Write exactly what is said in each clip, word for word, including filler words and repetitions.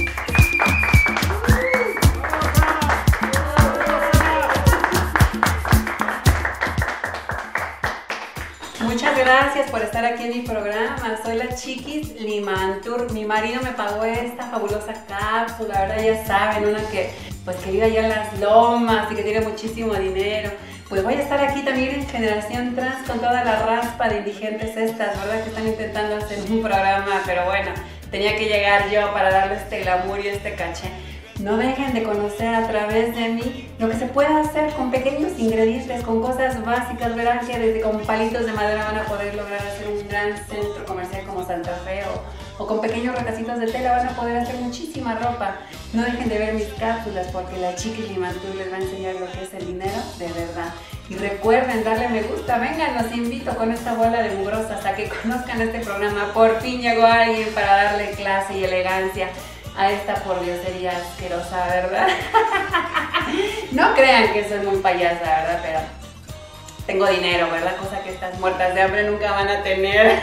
Muchas gracias por estar aquí en mi programa. Soy la Chiquis Limantur. Mi marido me pagó esta fabulosa cápsula, ¿verdad? Ya saben, una que pues que vive allá en las lomas y que tiene muchísimo dinero. Pues voy a estar aquí también en Generación Trans con toda la raspa de indigentes estas, ¿verdad? Que están intentando hacer un programa, pero bueno, tenía que llegar yo para darle este glamour y este caché. No dejen de conocer a través de mí lo que se puede hacer con pequeños ingredientes, con cosas básicas. Verán que desde con palitos de madera van a poder lograr hacer un gran centro comercial como Santa Fe, o, o con pequeños retacitos de tela van a poder hacer muchísima ropa. No dejen de ver mis cápsulas porque la Chiquis Limantur les va a enseñar lo que es el dinero de verdad. Y recuerden darle me gusta. Vengan, los invito con esta bola de mugrosas a que conozcan este programa. Por fin llegó alguien para darle clase y elegancia a esta pordiosería asquerosa, ¿verdad? No crean que soy muy payasa, ¿verdad? Pero tengo dinero, ¿verdad? Cosa que estas muertas de hambre nunca van a tener.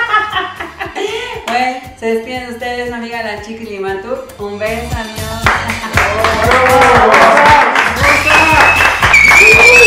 Bueno, se despiden de ustedes, mi amiga la Chiquis Limantur. Un beso, adiós.